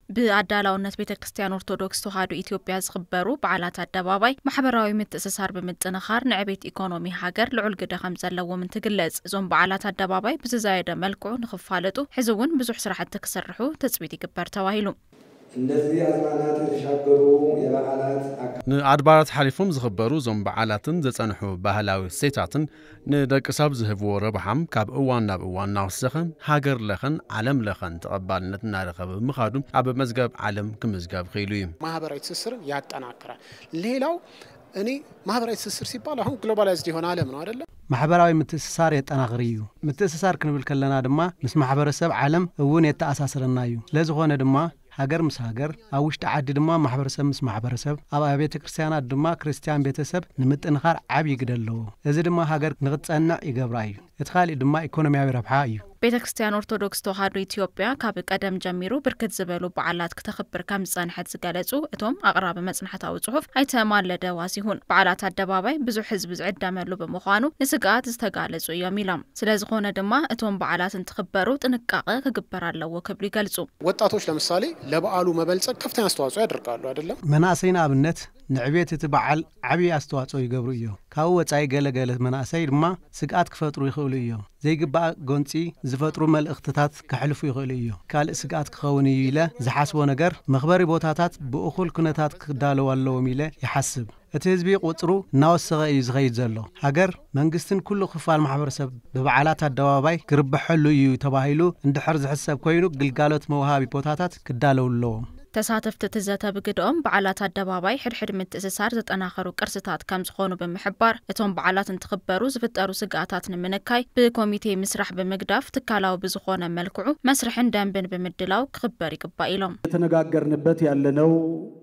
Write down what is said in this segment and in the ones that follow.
بأدالة بيت كريستيان أرثوذكس تهادو إثيوبيا زخبرو بعلات الدبابي محبراوي متأسسار بمتنخار نعبيت إيكونومي هاجر لعل قد خمسة لو من تقلز زوم بعلات الدبابي بزايدة ملكو نخفالتو حزون بزح سرحة تكسرحو تثبيت كبار تواهيلو الذي أزمانات يشكروا يبعلات عدبارات حليفهم زخبرو زوم بعلاتن زتصنحو بهلاوي سيتاتن ندق ساب زهبو ربحم كاب اوان ناب اوان ناوسخن هاجر لخن عالم لخن تقبالنت نارخب مخادم اب مزغب عالم كمزغب خيلويم ማህበራዊ ትስስር ያጠናክራል ሌላው እኔ ማህበራዊ ትስስር ሲባል አሁን ግሎባላይዝድ ይሆን ዓለም ነው አይደል ማህበራዊ ምትስሳር ያጠናክርዩ ምትስሳር ክንብል ከለና ድማ ምስ ማህበረሰብ ዓለም እውን የተአሳሰረናዩ ለዝኾነ ድማ ሀገር ምስ ሀገር አውሽት ዓዲ ድማ ማህበረሰብ ምስ ማህበረሰብ አብ ቤተ ክርስቲያናት ድማ ክርስቲያን ቤተሰብ ንምጥንኻር ዓብ ይግደለው እዚ ድማ ሀገር ንግጸና ይገብራዩ እትኻሊ ድማ ኢኮኖሚያዊ ረብሓ እዩ ቤተ ክርስቲያን ኦርቶዶክስ ተዋህዶ ኢትዮጵያ ካብ ቀደም ጀሚሩ ብርክት ዝበሉ በዓላት ከተኽብር ከም ጸንሐት ዝገለጹ እቶም አቅራብ መጽንሐታዊ ጽሑፍ አይተማለደ ዋሲሁን በዓላት አደባባይ ብዙ ህዝብ ዝዕዳመሉ በመዃኑ ንስጋት ዝተጋለጹ እዮም ኢሎም ስለዝኾነ ድማ እቶም በዓላትን ተኽበሩ ጥንቃቄ ክግበር ኣለዎ ክብሉ ይገልጹ ወጣቶች ለምሳሌ ለበዓሉ መበልጸግ ከፍተኛ አስተዋጽኦ ያደርጋሉ አይደለም መናሰይና አብነት ንዕቤት እቲ በዓል ዓቢ አስተዋጽኦ ይገብሩ እዮም ካብ ወጻይ ገለገለ መናሰይ ድማ ስጋት ክፈጥሩ ይኽእሉ እዮም ዘይግባእ ጎንጺ ዝፈጥሩ መልእኽትታት ክሕልፉ ይኽእሉ እዮም ካልእ ስጋት ክኸውን እዩ ኢለ ዝሓስቦ ነገር መኽበሪ ቦታታት ብእኹል ኩነታት ክዳለው ኣለዎም ኢለ ይሓስብ እቲ ህዝቢ ቁጽሩ እናወሰኸ እዩ ዝኸይድ ዘሎ ሃገር መንግስትን ኩሉ ክፋል ማሕበረሰብ በበዓላት አደባባይ ክርብሐሉ እዩ ተባሂሉ እንድሕር ዝሕሰብ ኮይኑ ግልጋሎት መውሃቢ ቦታታት ክዳለው ኣለዎም ተሳተፍቲ ትዘተ ብግድኦም በዓላት አደባባይ ሕድሕድ ምትእስሳር ዘጠናኸሩ ቅርስታት ከም ዝኾኑ በመሕባር እቶም በዓላት እንትኽበሩ ዝፍጠሩ ስጋታት ንምንካይ ብኮሚቴ ምስራሕ በመግዳፍ ትካላው ብዝኾነ መልክዑ መስርሕን ደንብን በመድላው ክኽበር ይግባእ ኢሎም የተነጋገርንበት ያለነው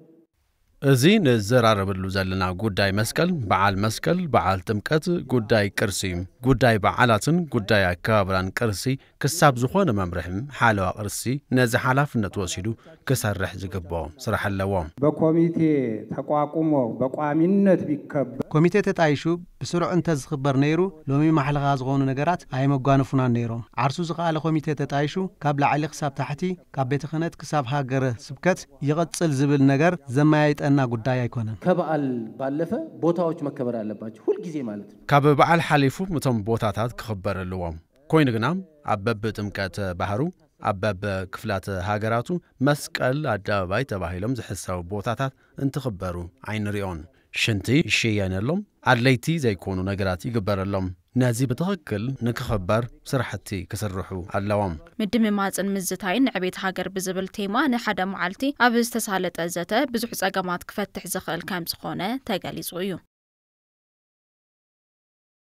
እዚ ንዘራረብሉ ዘለና ጉዳይ መስቀል በዓል ጥምቀት ጉዳይ ቅርሲ ጉዳይ በዓላትን ጉዳይ አከባብራን ቅርሲ ክሳብ ዝኾነ መምርሕም ሓለዋ ቅርሲ ነዚ ሓላፍነት ወሲዱ ክሰርሕ ዝግባኦ ስራሕ ኣለዎ በኮሚቴ ተቋቁሞ በቋሚነት ቢከበር ኮሚቴ ተጣይሹ ብስሩዕ እንተ ዝኽበር ነይሩ ሎሚ ማሕለኻ ዝኾኑ ነገራት ኣይመጓነፉና ነይሮም ዓርሱ ዝኻለ ኮሚቴ ተጣይሹ ካብ ላዕሊ ክሳብ ታሕቲ ካብ ቤተ ክህነት ክሳብ ሃገረ ስብከት ይቕጽል ዝብል ነገር ዘማያይጠ እና ጉዳይ አይኮነን ከበዓል ባለፈ ቦታዎች መከበር አለባቸው ሁሉ ጊዜ ማለት ነው ካብ በዓል ሓሊፉ ምቶም ቦታታት ክኽበረልዎም ኮይኑ ግና አበብ ጥምቀት ባህሩ አበብ ክፍላት ሃገራቱ መስቀል አደባባይ ተባሂሎም ዝሕሰቡ ቦታታት እንትኽበሩ አይንሪኦን ሽንቲ ይሽየነሎም አድለይቲ ዘይኮኑ ነገራት ይግበረሎም ነዚ በትክክል ንክኽበር ስራሕቲ ክስርሑ ኣለዎም ምድምማጽን ምዝታይን ንዕቤት ሃገር ብዝብል ቴማ ንሓደ መዓልቲ ኣብ ዝተሳለጠ ዘተ ብዙሕ ጸገማት ክፈትሕ ዝኽእል ከም ዝኾነ ተገሊጹ እዩ